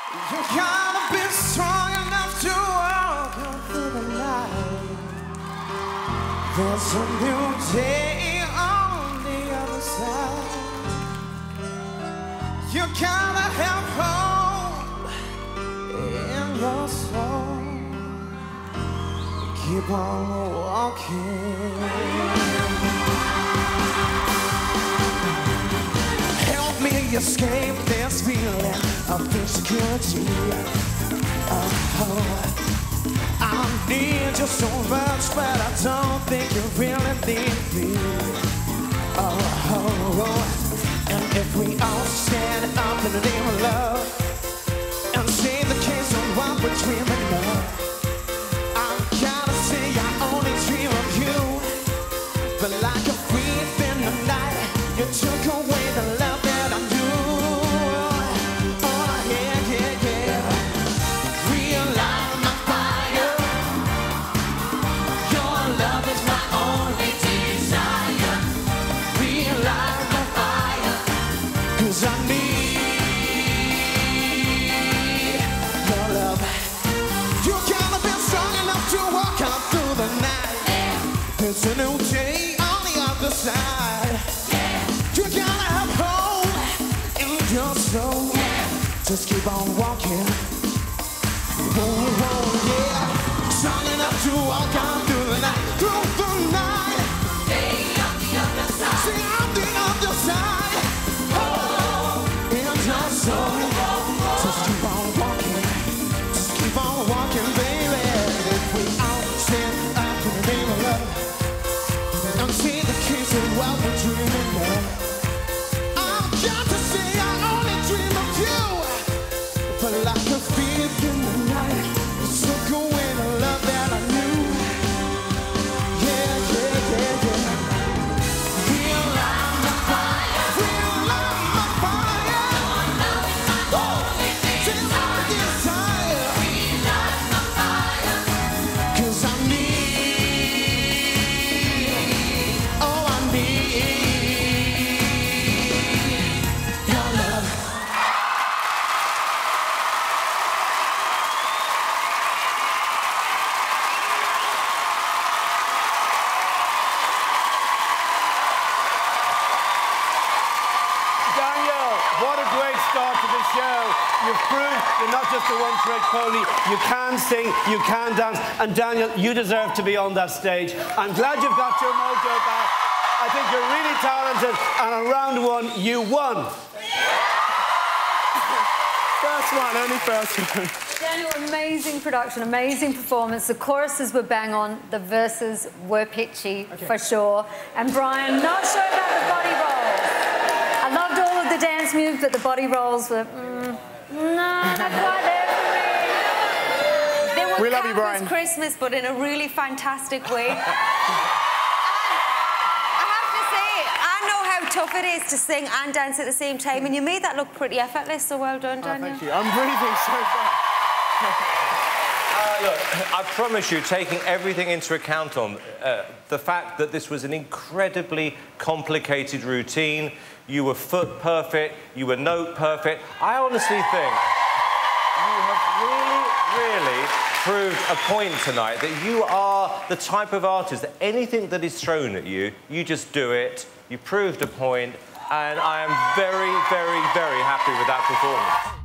You gotta be strong enough to walk through the night. There's a new day on the other side. You gotta have hope in your soul. Keep on walking. Help me escape this feeling of insecurity. I need you so much, but I don't think you really need me. And if we all stand up in the name of love and say the case of what we're dreaming of, I gotta say I only dream of you. But like a thief in the night, you took away the love that I knew. Oh yeah, yeah, yeah. Relight my fire. Your love is my only desire. Relight my fire, 'cause I need your love. You gotta be strong enough to walk out through the night. There's a new day on the other side. You gotta have hope in your soul. Just keep on walking. Oh, yeah. Strong enough to walk out through the night. Through the night. Day on the other side. See, on the other side. Oh, in your soul. Just keep on walking. Just keep on walking, baby. If we all stand up in the name of love and see the case of what we're dreaming of, I've got to say I only dream of you. But like a thief in the night, you took away the love that I knew. Yeah, yeah, yeah, yeah. Relight my fire. Relight my fire. Your love is my only desire. Relight my fire, 'cause I need, oh, I need your love. Danyl, what a great start to the show. You've proved you're not just a one-trick pony. You can sing, you can dance. And Danyl, you deserve to be on that stage. I'm glad you've got your mojo back. I think you're really talented. And on round one, you won. First one, only first one. Danyl, amazing production, amazing performance. The choruses were bang on, the verses were pitchy, for sure. And Brian, not sure about the body rolls. I loved all of the dance moves, but the body rolls were, no, not quite there for me. We They were love you, Brian. Christmas, but in a really fantastic way. Tough it is to sing and dance at the same time, and you made that look pretty effortless, so well done, Danyl. Thank you. I'm breathing so fast. Look, I promise you, taking everything into account on the fact that this was an incredibly complicated routine, you were foot perfect, you were note perfect, I honestly think you have really proved a point tonight that you are the type of artist that anything that is thrown at you, you just do it. You proved a point, and I am very, very, very happy with that performance.